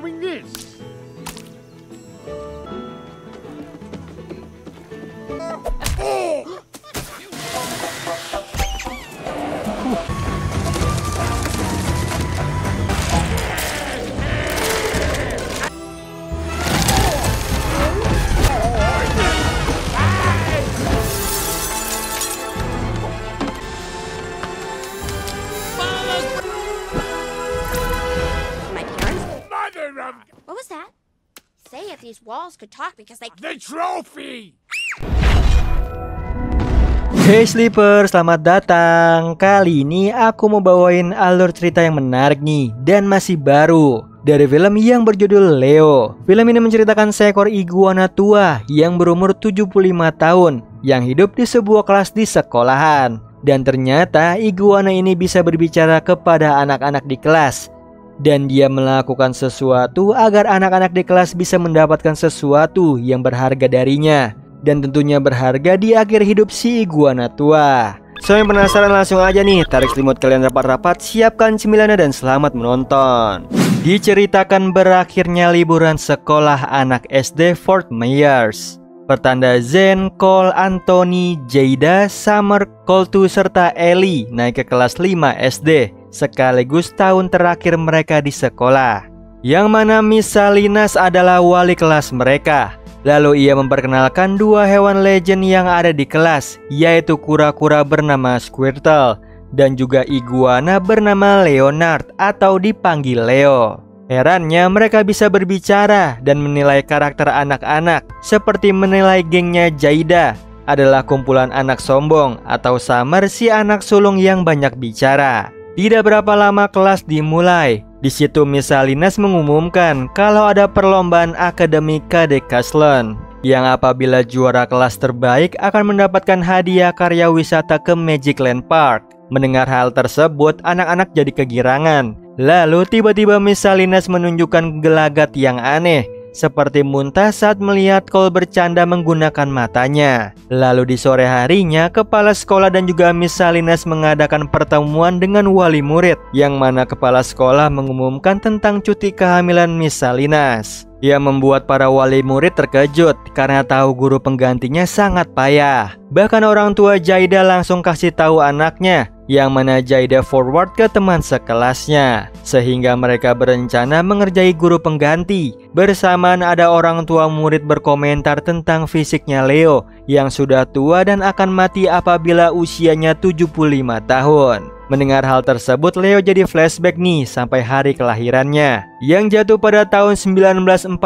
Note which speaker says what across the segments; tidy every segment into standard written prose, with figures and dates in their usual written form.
Speaker 1: Bring this.
Speaker 2: What was that? Say if these walls could talk because they...
Speaker 1: The trophy!
Speaker 3: Hey Sleeper, selamat datang. Kali ini aku mau bawain alur cerita yang menarik nih dan masih baru dari film yang berjudul Leo. Film ini menceritakan seekor iguana tua yang berumur 75 tahun yang hidup di sebuah kelas di sekolahan. Dan ternyata iguana ini bisa berbicara kepada anak-anak di kelas. Dan dia melakukan sesuatu agar anak-anak di kelas bisa mendapatkan sesuatu yang berharga darinya. Dan tentunya berharga di akhir hidup si iguana tua. So yang penasaran langsung aja nih, tarik selimut kalian rapat-rapat, siapkan cemilannya dan selamat menonton. Diceritakan berakhirnya liburan sekolah anak SD Fort Myers. Pertanda Zen, Cole, Anthony, Jada, Summer, Coltu, serta Ellie naik ke kelas 5 SD. Sekaligus tahun terakhir mereka di sekolah. Yang mana Miss Salinas adalah wali kelas mereka. Lalu ia memperkenalkan dua hewan legend yang ada di kelas, yaitu kura-kura bernama Squirtle dan juga iguana bernama Leonard atau dipanggil Leo. Herannya mereka bisa berbicara dan menilai karakter anak-anak, seperti menilai gengnya Jada adalah kumpulan anak sombong atau Summer si anak sulung yang banyak bicara. Tidak berapa lama kelas dimulai. Di situ Miss Salinas mengumumkan kalau ada perlombaan akademik KD Castlon, yang apabila juara kelas terbaik akan mendapatkan hadiah karya wisata ke Magic Land Park. Mendengar hal tersebut, anak-anak jadi kegirangan. Lalu tiba-tiba Miss Salinas menunjukkan gelagat yang aneh, seperti muntah saat melihat Cole bercanda menggunakan matanya. Lalu di sore harinya, kepala sekolah dan juga Miss Salinas mengadakan pertemuan dengan wali murid, yang mana kepala sekolah mengumumkan tentang cuti kehamilan Miss Salinas. Ia membuat para wali murid terkejut karena tahu guru penggantinya sangat payah. Bahkan orang tua Jada langsung kasih tahu anaknya, yang mana Jada forward ke teman sekelasnya, sehingga mereka berencana mengerjai guru pengganti. Bersamaan ada orang tua murid berkomentar tentang fisiknya Leo yang sudah tua dan akan mati apabila usianya 75 tahun. Mendengar hal tersebut, Leo jadi flashback nih sampai hari kelahirannya yang jatuh pada tahun 1949.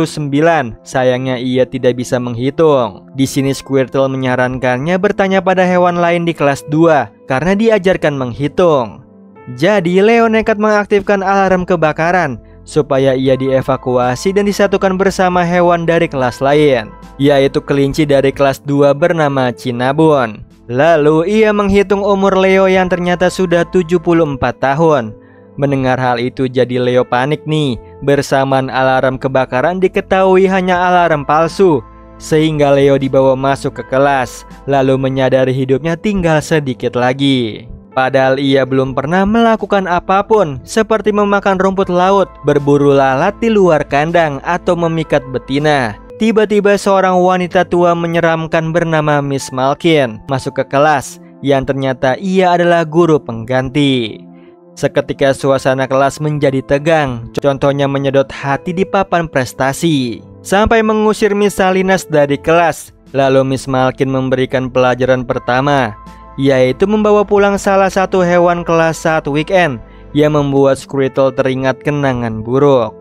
Speaker 3: Sayangnya ia tidak bisa menghitung. Di sini Squirtle menyarankannya bertanya pada hewan lain di kelas 2 karena diajarkan menghitung. Jadi Leo nekat mengaktifkan alarm kebakaran supaya ia dievakuasi dan disatukan bersama hewan dari kelas lain, yaitu kelinci dari kelas 2 bernama Cinnabon. Lalu ia menghitung umur Leo yang ternyata sudah 74 tahun. Mendengar hal itu jadi Leo panik nih. Bersamaan alarm kebakaran diketahui hanya alarm palsu, sehingga Leo dibawa masuk ke kelas, lalu menyadari hidupnya tinggal sedikit lagi. Padahal ia belum pernah melakukan apapun, seperti memakan rumput laut, berburu lalat di luar kandang, atau memikat betina. Tiba-tiba seorang wanita tua menyeramkan bernama Miss Malkin masuk ke kelas, yang ternyata ia adalah guru pengganti. Seketika suasana kelas menjadi tegang, contohnya menyedot hati di papan prestasi, sampai mengusir Miss Salinas dari kelas. Lalu Miss Malkin memberikan pelajaran pertama, yaitu membawa pulang salah satu hewan kelas saat weekend, yang membuat Squirtle teringat kenangan buruk.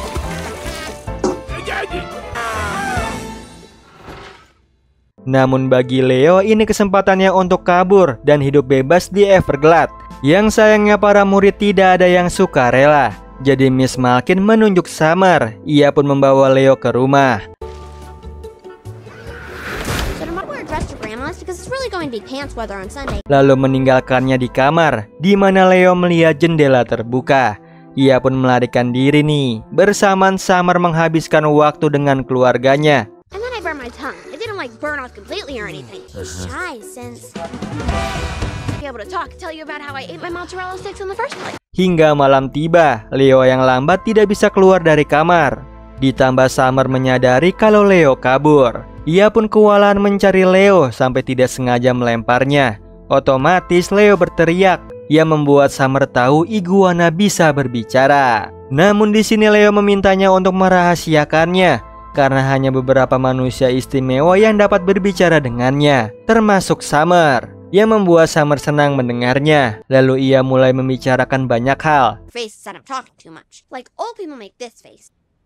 Speaker 3: Namun bagi Leo ini kesempatannya untuk kabur dan hidup bebas di Everglade. Yang sayangnya para murid tidak ada yang suka rela. Jadi Miss Malkin menunjuk Summer. Ia pun membawa Leo ke rumah. Lalu meninggalkannya di kamar, di mana Leo melihat jendela terbuka. Ia pun melarikan diri nih. Bersamaan Summer menghabiskan waktu dengan keluarganya.
Speaker 2: Burn off completely or anything. He's shy since be able to talk, tell you about how I ate my mozzarella sticks in the first place.
Speaker 3: Hingga malam tiba, Leo yang lambat tidak bisa keluar dari kamar. Ditambah Summer menyadari kalau Leo kabur. Ia pun kewalahan mencari Leo sampai tidak sengaja melemparnya. Otomatis Leo berteriak yang membuat Summer tahu iguana bisa berbicara. Namun di sini Leo memintanya untuk merahasiakannya karena hanya beberapa manusia istimewa yang dapat berbicara dengannya, termasuk Summer, yang membuat Summer senang mendengarnya. Lalu ia mulai membicarakan banyak hal.
Speaker 2: Face said I'm talking too much. Like old people make this face.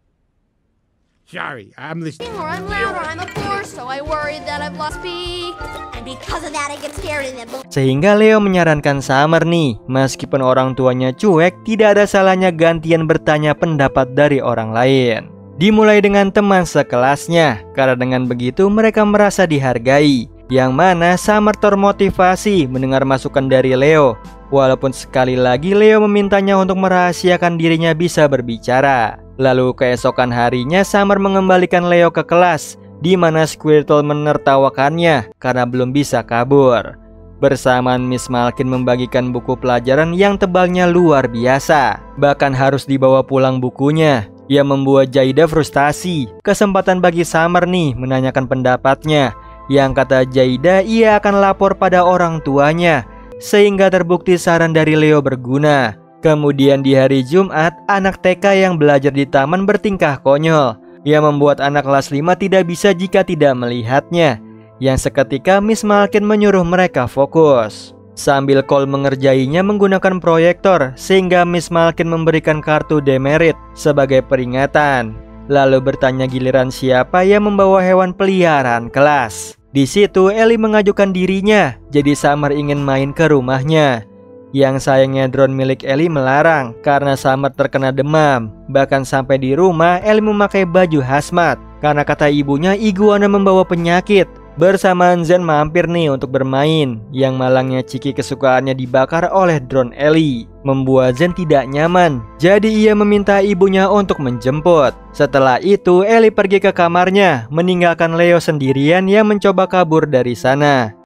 Speaker 1: Sorry, I'm listening.
Speaker 2: Or I'm loud or I'm a bore, so I worry that I've lost speak. And because of that I get scared and then
Speaker 3: Sehingga Leo menyarankan Summer nih, meskipun orang tuanya cuek, tidak ada salahnya gantian bertanya pendapat dari orang lain. Dimulai dengan teman sekelasnya, karena dengan begitu mereka merasa dihargai. Yang mana Summer termotivasi mendengar masukan dari Leo. Walaupun sekali lagi Leo memintanya untuk merahasiakan dirinya bisa berbicara. Lalu keesokan harinya Summer mengembalikan Leo ke kelas, di mana Squirtle menertawakannya karena belum bisa kabur. Bersamaan Miss Malkin membagikan buku pelajaran yang tebalnya luar biasa. Bahkan harus dibawa pulang bukunya. Ia membuat Jaida frustasi. Kesempatan bagi Summer nih menanyakan pendapatnya. Yang kata Jaida ia akan lapor pada orang tuanya. Sehingga terbukti saran dari Leo berguna. Kemudian di hari Jumat, anak TK yang belajar di taman bertingkah konyol. Ia membuat anak kelas 5 tidak bisa jika tidak melihatnya. Yang seketika Miss Malkin menyuruh mereka fokus. Sambil Cole mengerjainya menggunakan proyektor, sehingga Miss Malkin memberikan kartu demerit sebagai peringatan. Lalu bertanya giliran siapa yang membawa hewan peliharaan kelas. Di situ Ellie mengajukan dirinya, jadi Summer ingin main ke rumahnya. Yang sayangnya drone milik Ellie melarang karena Summer terkena demam. Bahkan sampai di rumah Ellie memakai baju hazmat karena kata ibunya iguana membawa penyakit. Bersamaan Zen mampir nih untuk bermain. Yang malangnya Ciki kesukaannya dibakar oleh drone Ellie, membuat Zen tidak nyaman. Jadi ia meminta ibunya untuk menjemput. Setelah itu Ellie pergi ke kamarnya, meninggalkan Leo sendirian yang mencoba kabur dari sana.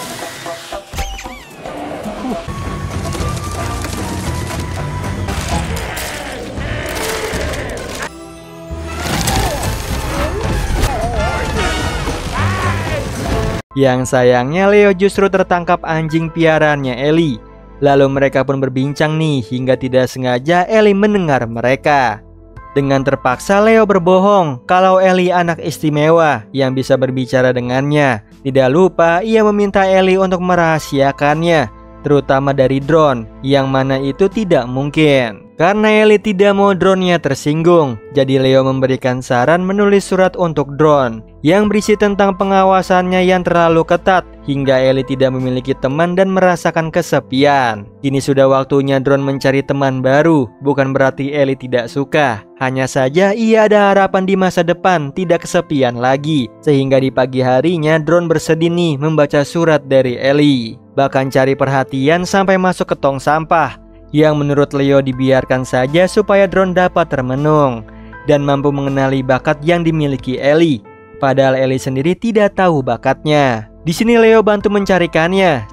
Speaker 3: Yang sayangnya Leo justru tertangkap anjing piaraannya Ellie. Lalu mereka pun berbincang nih hingga tidak sengaja Ellie mendengar mereka. Dengan terpaksa Leo berbohong kalau Ellie anak istimewa yang bisa berbicara dengannya. Tidak lupa ia meminta Ellie untuk merahasiakannya, terutama dari drone, yang mana itu tidak mungkin. Karena Ellie tidak mau drone-nya tersinggung, jadi Leo memberikan saran menulis surat untuk drone yang berisi tentang pengawasannya yang terlalu ketat hingga Ellie tidak memiliki teman dan merasakan kesepian. Kini sudah waktunya drone mencari teman baru, bukan berarti Ellie tidak suka. Hanya saja ia ada harapan di masa depan tidak kesepian lagi. Sehingga di pagi harinya drone bersedih nih membaca surat dari Ellie. Bahkan cari perhatian sampai masuk ke tong sampah, yang menurut Leo dibiarkan saja supaya drone dapat termenung dan mampu mengenali bakat yang dimiliki Ellie. Padahal Ellie sendiri tidak tahu bakatnya. Di sini Leo bantu mencarikannya.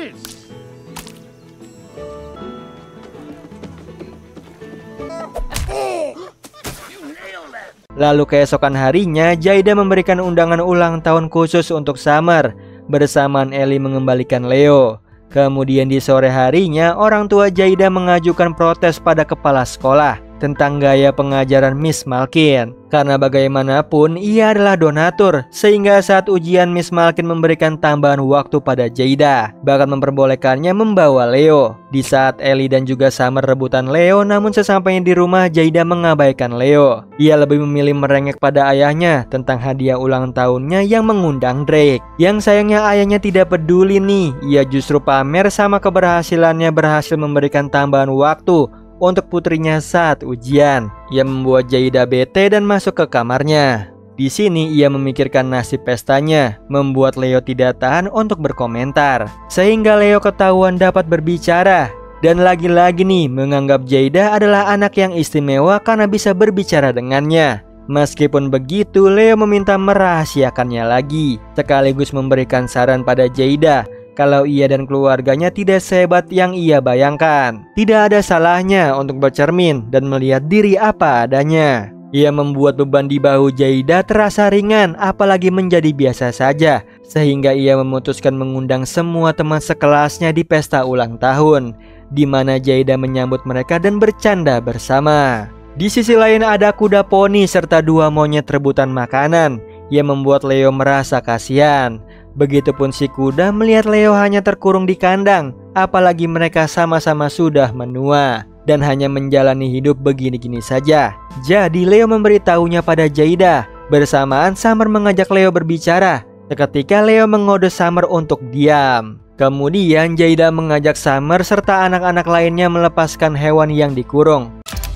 Speaker 3: Lalu keesokan harinya Jaida memberikan undangan ulang tahun khusus untuk Summer. Bersamaan Ellie mengembalikan Leo. Kemudian di sore harinya orang tua Jaida mengajukan protes pada kepala sekolah tentang gaya pengajaran Miss Malkin. Karena bagaimanapun ia adalah donatur, sehingga saat ujian Miss Malkin memberikan tambahan waktu pada Jaida, bahkan memperbolehkannya membawa Leo. Di saat Ellie dan juga Summer rebutan Leo, namun sesampainya di rumah Jaida mengabaikan Leo. Ia lebih memilih merengek pada ayahnya tentang hadiah ulang tahunnya yang mengundang Drake. Yang sayangnya ayahnya tidak peduli nih, ia justru pamer sama keberhasilannya berhasil memberikan tambahan waktu untuk putrinya saat ujian. Ia membuat Jaida bete dan masuk ke kamarnya. Di sini ia memikirkan nasib pestanya, membuat Leo tidak tahan untuk berkomentar. Sehingga Leo ketahuan dapat berbicara. Dan lagi-lagi nih menganggap Jaida adalah anak yang istimewa karena bisa berbicara dengannya. Meskipun begitu, Leo meminta merahasiakannya lagi, sekaligus memberikan saran pada Jaida kalau ia dan keluarganya tidak sehebat yang ia bayangkan. Tidak ada salahnya untuk bercermin dan melihat diri apa adanya. Ia membuat beban di bahu Jaidah terasa ringan, apalagi menjadi biasa saja, sehingga ia memutuskan mengundang semua teman sekelasnya di pesta ulang tahun, di mana Jaidah menyambut mereka dan bercanda bersama. Di sisi lain ada kuda poni serta 2 monyet rebutan makanan yang membuat Leo merasa kasihan. Begitupun si kuda melihat Leo hanya terkurung di kandang, apalagi mereka sama-sama sudah menua dan hanya menjalani hidup begini-gini saja. Jadi Leo memberitahunya pada Jaidah. Bersamaan Summer mengajak Leo berbicara. Seketika Leo mengode Summer untuk diam. Kemudian Jaidah mengajak Summer serta anak-anak lainnya melepaskan hewan yang dikurung.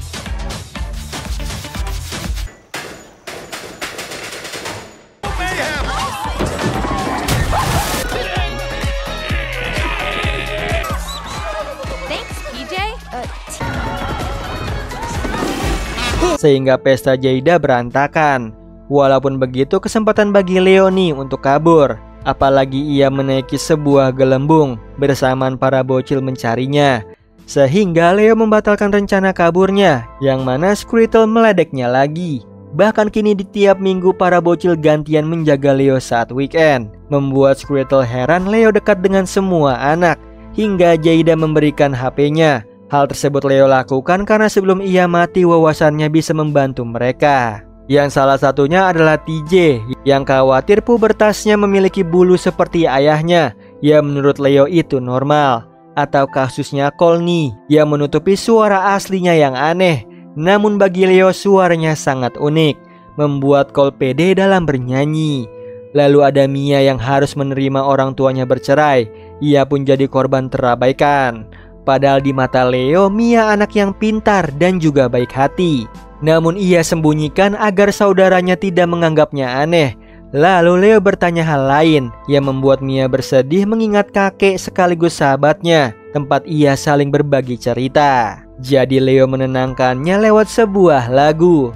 Speaker 3: Sehingga pesta Jaidah berantakan. Walaupun begitu, kesempatan bagi Leo nih untuk kabur. Apalagi ia menaiki sebuah gelembung bersamaan para bocil mencarinya. Sehingga Leo membatalkan rencana kaburnya, yang mana Squirtle meledeknya lagi. Bahkan kini di tiap minggu para bocil gantian menjaga Leo saat weekend. Membuat Squirtle heran Leo dekat dengan semua anak, hingga Jaidah memberikan HP-nya. Hal tersebut Leo lakukan karena sebelum ia mati wawasannya bisa membantu mereka. Yang salah satunya adalah TJ yang khawatir pubertasnya memiliki bulu seperti ayahnya, yang menurut Leo itu normal. Atau kasusnya Colney yang menutupi suara aslinya yang aneh. Namun bagi Leo suaranya sangat unik, membuat Cole pede dalam bernyanyi. Lalu ada Mia yang harus menerima orang tuanya bercerai. Ia pun jadi korban terabaikan. Padahal di mata Leo, Mia anak yang pintar dan juga baik hati. Namun ia sembunyikan agar saudaranya tidak menganggapnya aneh. Lalu Leo bertanya hal lain yang membuat Mia bersedih mengingat kakek sekaligus sahabatnya, tempat ia saling berbagi cerita. Jadi Leo menenangkannya lewat sebuah lagu.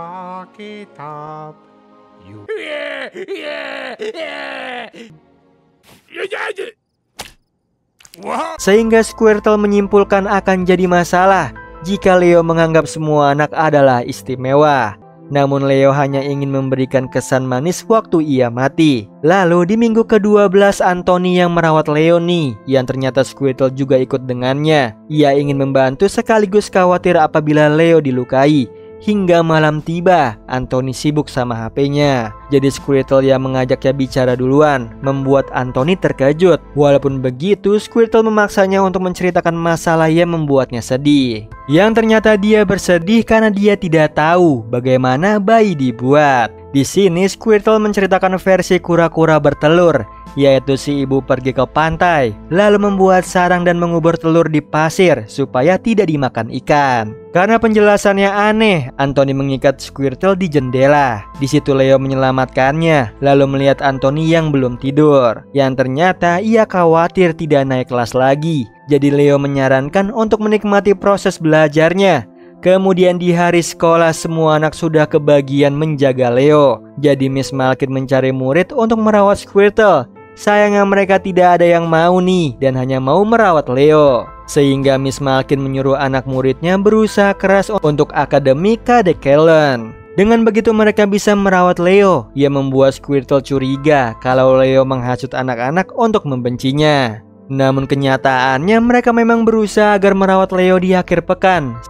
Speaker 3: Sehingga Squirtle menyimpulkan akan jadi masalah jika Leo menganggap semua anak adalah istimewa. Namun Leo hanya ingin memberikan kesan manis waktu ia mati. Lalu di minggu ke-12 Anthony yang merawat Leo nih, yang ternyata Squirtle juga ikut dengannya. Ia ingin membantu sekaligus khawatir apabila Leo dilukai. Hingga malam tiba, Anthony sibuk sama HP-nya. Jadi Squirtle yang mengajaknya bicara duluan, membuat Anthony terkejut. Walaupun begitu, Squirtle memaksanya untuk menceritakan masalah yang membuatnya sedih. Yang ternyata dia bersedih karena dia tidak tahu bagaimana bayi dibuat. Di sini Squirtle menceritakan versi kura-kura bertelur, yaitu si ibu pergi ke pantai, lalu membuat sarang dan mengubur telur di pasir supaya tidak dimakan ikan. Karena penjelasannya aneh, Anthony mengikat Squirtle di jendela. Di situ Leo menyelamatkannya, lalu melihat Anthony yang belum tidur. Yang ternyata ia khawatir tidak naik kelas lagi. Jadi Leo menyarankan untuk menikmati proses belajarnya. Kemudian di hari sekolah semua anak sudah kebagian menjaga Leo. Jadi Miss Malkin mencari murid untuk merawat Squirtle. Sayangnya mereka tidak ada yang mau nih dan hanya mau merawat Leo. Sehingga Miss Malkin menyuruh anak muridnya berusaha keras untuk Akademi Kadek Kellen. Dengan begitu mereka bisa merawat Leo, yang membuat Squirtle curiga kalau Leo menghasut anak-anak untuk membencinya. Namun kenyataannya mereka memang berusaha agar merawat Leo di akhir pekan.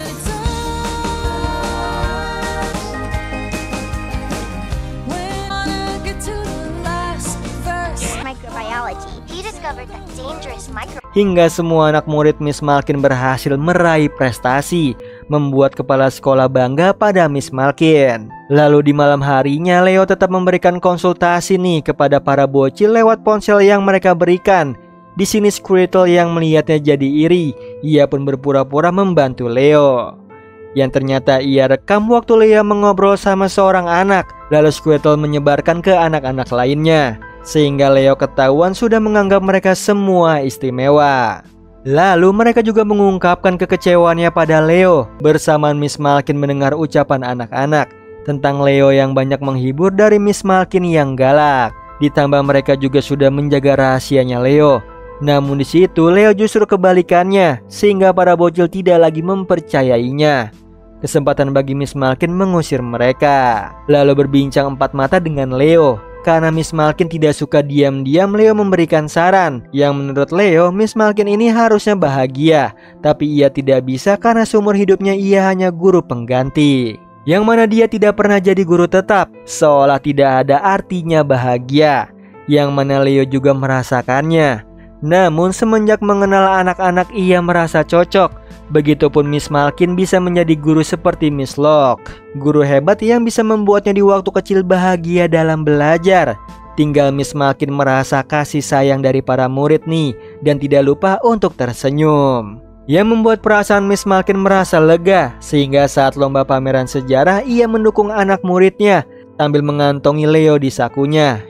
Speaker 3: Hingga semua anak murid Miss Malkin berhasil meraih prestasi, membuat kepala sekolah bangga pada Miss Malkin. Lalu di malam harinya Leo tetap memberikan konsultasi nih kepada para bocil lewat ponsel yang mereka berikan. Di sini Squirtle yang melihatnya jadi iri, ia pun berpura-pura membantu Leo. Yang ternyata ia rekam waktu Leo mengobrol sama seorang anak, lalu Squirtle menyebarkan ke anak-anak lainnya. Sehingga Leo ketahuan sudah menganggap mereka semua istimewa. Lalu mereka juga mengungkapkan kekecewaannya pada Leo bersamaan Miss Malkin mendengar ucapan anak-anak tentang Leo yang banyak menghibur dari Miss Malkin yang galak. Ditambah mereka juga sudah menjaga rahasianya Leo Namun di situ Leo justru kebalikannya, sehingga para bocil tidak lagi mempercayainya. Kesempatan bagi Miss Malkin mengusir mereka, lalu berbincang empat mata dengan Leo. Karena Miss Malkin tidak suka diam-diam, Leo memberikan saran yang menurut Leo Miss Malkin ini harusnya bahagia, tapi ia tidak bisa karena seumur hidupnya ia hanya guru pengganti, yang mana dia tidak pernah jadi guru tetap, seolah tidak ada artinya bahagia, yang mana Leo juga merasakannya. Namun semenjak mengenal anak-anak ia merasa cocok. Begitupun Miss Malkin bisa menjadi guru seperti Miss Locke, guru hebat yang bisa membuatnya di waktu kecil bahagia dalam belajar. Tinggal Miss Malkin merasa kasih sayang dari para murid nih, dan tidak lupa untuk tersenyum, yang membuat perasaan Miss Malkin merasa lega. Sehingga saat lomba pameran sejarah ia mendukung anak muridnya sambil mengantongi Leo di sakunya.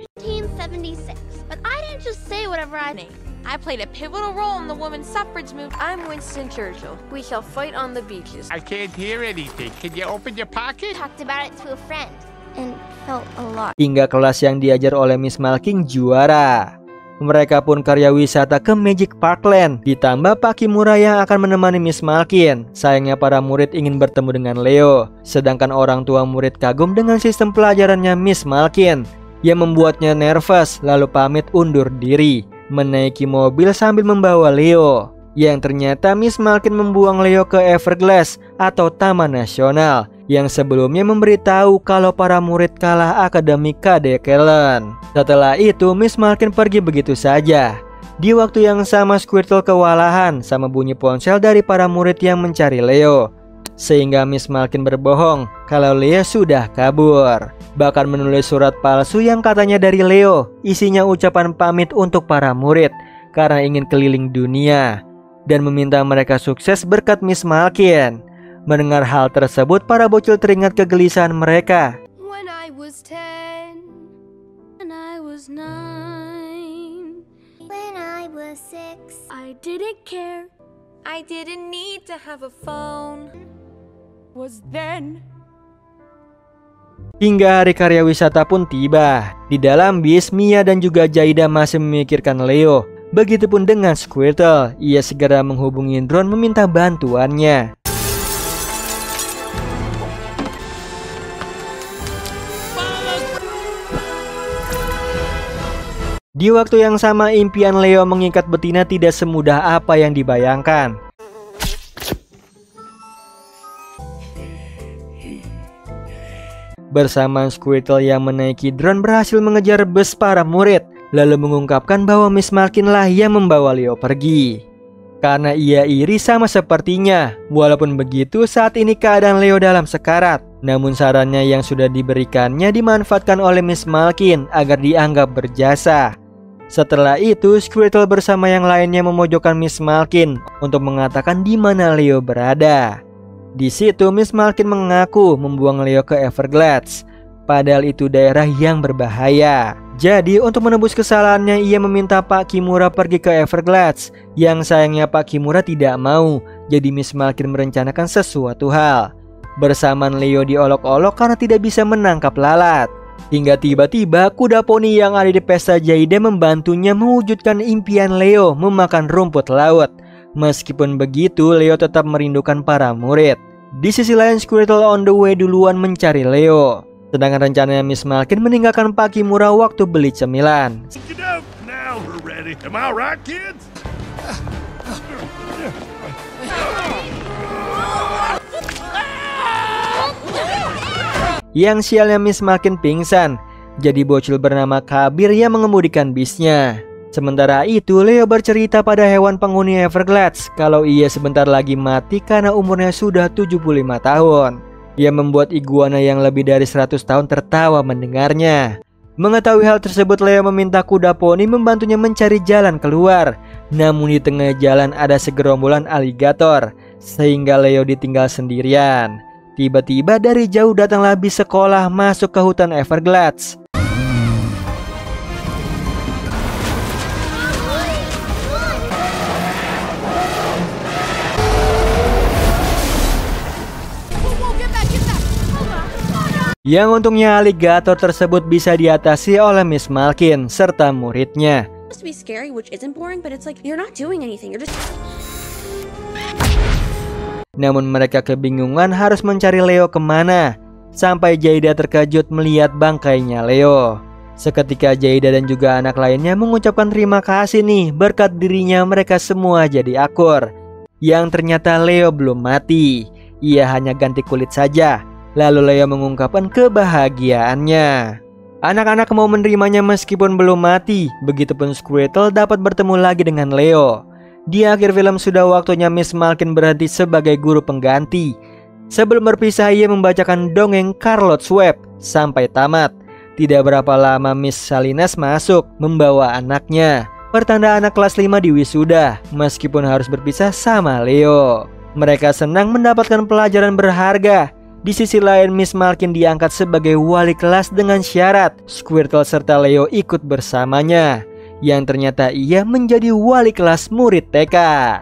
Speaker 2: 1976, but I didn't just say whatever I think.
Speaker 4: I played a pivotal role in the women's suffrage movement. I'm Winston Churchill. We shall fight on the beaches.
Speaker 1: I can't hear anything. Can you open your pocket?
Speaker 2: Talked about it to a friend and felt a lot.
Speaker 3: Hingga kelas yang diajar oleh Miss Malkin juara. Mereka pun karya wisata ke Magic Parkland, ditambah Pak Kimura yang akan menemani Miss Malkin. Sayangnya para murid ingin bertemu dengan Leo, sedangkan orang tua murid kagum dengan sistem pelajarannya Miss Malkin, yang membuatnya nervous lalu pamit undur diri, menaiki mobil sambil membawa Leo. Yang ternyata Miss Malkin membuang Leo ke Everglades atau Taman Nasional, yang sebelumnya memberitahu kalau para murid kalah Akademi Cadecellan. Setelah itu Miss Malkin pergi begitu saja. Di waktu yang sama Squirtle kewalahan sama bunyi ponsel dari para murid yang mencari Leo, sehingga Miss Malkin berbohong kalau Leo sudah kabur. Bahkan menulis surat palsu yang katanya dari Leo, isinya ucapan pamit untuk para murid karena ingin keliling dunia, dan meminta mereka sukses berkat Miss Malkin. Mendengar hal tersebut, para bocil teringat kegelisahan mereka.
Speaker 4: When I was 10, and I was 9,
Speaker 2: When I was 6,
Speaker 4: I didn't care. I didn't need to have a phone. Was then.
Speaker 3: Hingga hari karya wisata pun tiba. Di dalam bis, Mia dan juga Jaida masih memikirkan Leo. Begitupun dengan Squirtle, ia segera menghubungi drone meminta bantuannya. Di waktu yang sama, impian Leo mengikat betina tidak semudah apa yang dibayangkan. Bersama Squirtle yang menaiki drone berhasil mengejar bus para murid, lalu mengungkapkan bahwa Miss Malkin lah yang membawa Leo pergi. Karena ia iri sama sepertinya. Walaupun begitu, saat ini keadaan Leo dalam sekarat. Namun sarannya yang sudah diberikannya dimanfaatkan oleh Miss Malkin agar dianggap berjasa. Setelah itu, Squirtle bersama yang lainnya memojokkan Miss Malkin untuk mengatakan di mana Leo berada. Di situ Miss Malkin mengaku membuang Leo ke Everglades, padahal itu daerah yang berbahaya. Jadi untuk menebus kesalahannya, ia meminta Pak Kimura pergi ke Everglades. Yang sayangnya Pak Kimura tidak mau. Jadi Miss Malkin merencanakan sesuatu hal. Bersamaan Leo diolok-olok karena tidak bisa menangkap lalat. Hingga tiba-tiba kuda poni yang ada di pesta Jaida membantunya mewujudkan impian Leo memakan rumput laut. Meskipun begitu, Leo tetap merindukan para murid. Di sisi lain, Squirtle on the way duluan mencari Leo. Sedangkan rencananya Miss Malkin meninggalkan Pak Kimura waktu beli cemilan.
Speaker 1: Get out now, we're ready. Am I right, kids?
Speaker 3: Yang sialnya Miss Malkin pingsan. Jadi bocil bernama Kabir yang mengemudikan bisnya. Sementara itu Leo bercerita pada hewan penghuni Everglades kalau ia sebentar lagi mati karena umurnya sudah 75 tahun. Ia membuat iguana yang lebih dari 100 tahun tertawa mendengarnya. Mengetahui hal tersebut, Leo meminta kuda poni membantunya mencari jalan keluar. Namun di tengah jalan ada segerombolan aligator, sehingga Leo ditinggal sendirian. Tiba-tiba dari jauh datanglah bis sekolah masuk ke hutan Everglades. Yang untungnya aligator tersebut bisa diatasi oleh Miss Malkin serta muridnya.
Speaker 5: supposed to be scary, which isn't boring, but it's like you're not doing anything. You're just.
Speaker 3: Namun mereka kebingungan harus mencari Leo kemana. Sampai Jaida terkejut melihat bangkainya Leo. Seketika Jaida dan juga anak lainnya mengucapkan terima kasih nih, berkat dirinya mereka semua jadi akur. Yang ternyata Leo belum mati, ia hanya ganti kulit saja. Lalu Leo mengungkapkan kebahagiaannya. Anak-anak mau menerimanya meskipun belum mati. Begitupun Squirtle dapat bertemu lagi dengan Leo. Di akhir film sudah waktunya Miss Malkin berhenti sebagai guru pengganti. Sebelum berpisah ia membacakan dongeng Charlotte's Web sampai tamat. Tidak berapa lama Miss Salinas masuk membawa anaknya. Pertanda anak kelas 5 di wisuda meskipun harus berpisah sama Leo. Mereka senang mendapatkan pelajaran berharga. Di sisi lain Miss Malkin diangkat sebagai wali kelas dengan syarat Squirtle serta Leo ikut bersamanya. Yang ternyata ia menjadi wali kelas murid TK.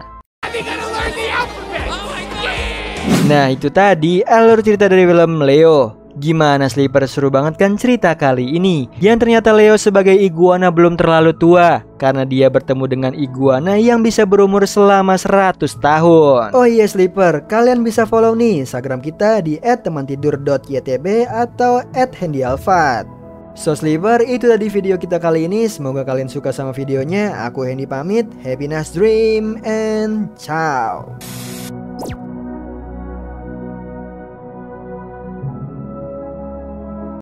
Speaker 3: Nah itu tadi alur cerita dari film Leo. Gimana Sleeper, seru banget kan cerita kali ini? Yang ternyata Leo sebagai iguana belum terlalu tua, karena dia bertemu dengan iguana yang bisa berumur selama 100 tahun. Oh iya Sleeper, kalian bisa follow nih Instagram kita di @temantidur.ytb atau @handyalfat. So Sleeper, itu tadi video kita kali ini. Semoga kalian suka sama videonya. Aku Hendy pamit. Happy nice dream and ciao.